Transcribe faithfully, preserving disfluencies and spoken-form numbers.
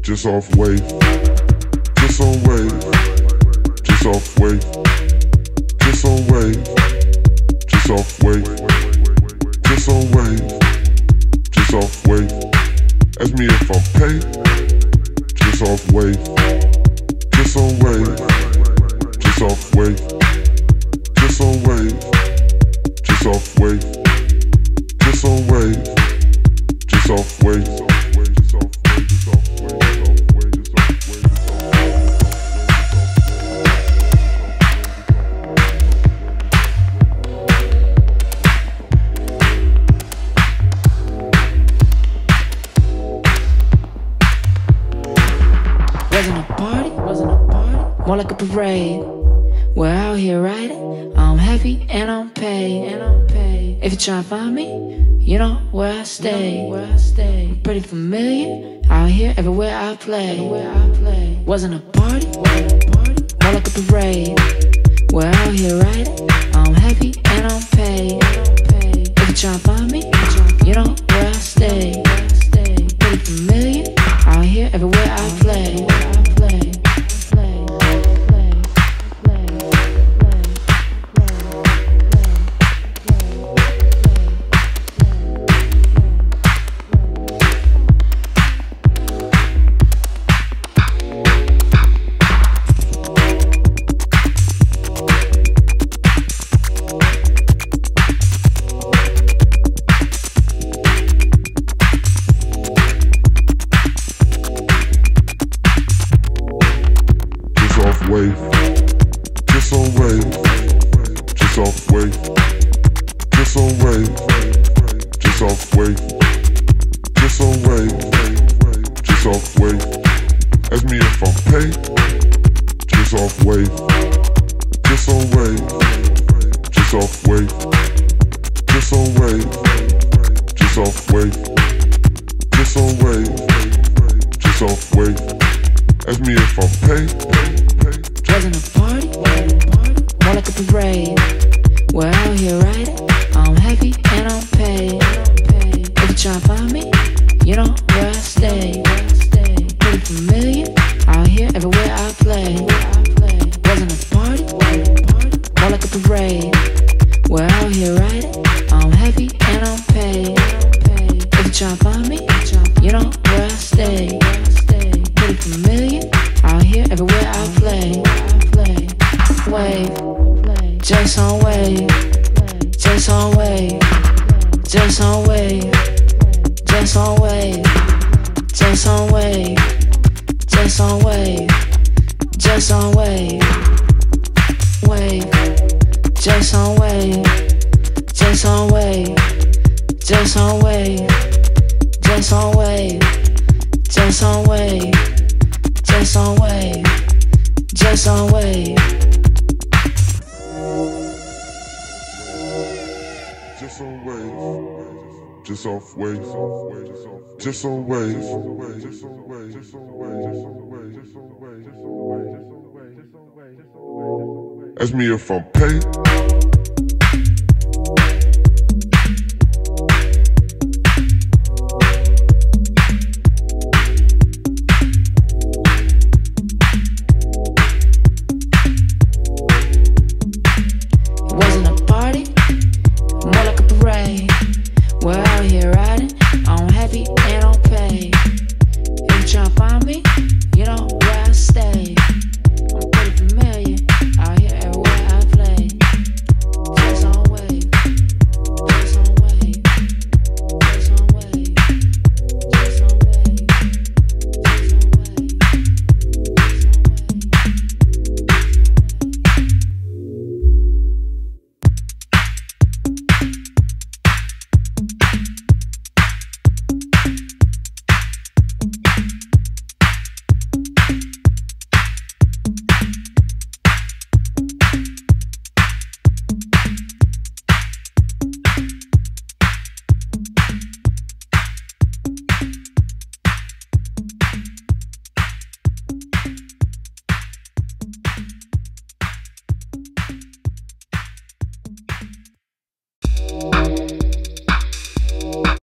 just off wave, just on wave, just off wave, just on wave, just off wave, just on wave, just off wave. Ask me if I'm paid, just off wave, just on wave, just off wave, just on wave, just off wave, just on wave, just off wave. Wasn't a party, wasn't a party, more like a parade. We're out here riding, I'm happy and I'm paid, and I'm paid. If you try to find me, you know where I stay, where I stay. Pretty familiar, out here everywhere I play, everywhere I play. Wasn't a party, wasn't a party, more like a parade. We're out here riding, I'm happy and I'm paid, and I'm paid. If you try to find me, you know where I stay, where I stay. Pretty familiar, out here everywhere I play. Wave, just on wave, just off wave, just on wave, just off wave, just on wave, just off wave. Ask me if I'm paid, just off wave, just on wave, just off wave, just on wave, just off wave, just on wave, just off wave. Ask me if I'm paid. Wasn't a party, more like a parade. We're out here riding, I'm happy and I'm paid. If you try to find me, you know where I stay. Pretty familiar, out here everywhere I play. Wasn't a party, more like a parade. We're out here riding, I'm happy and I'm paid. If you try to find me, you know where I stay. Pretty familiar, out here everywhere I play. Wave, just on wave, just on wave, just on wave, just on wave, just on wave, just on wave, just on wave, wave, just on wave, just on wave, just on wave, just on wave, just on wave, just on wave, just on wave. Just on wave, just off wave, just on wave, ask me if I'm paid.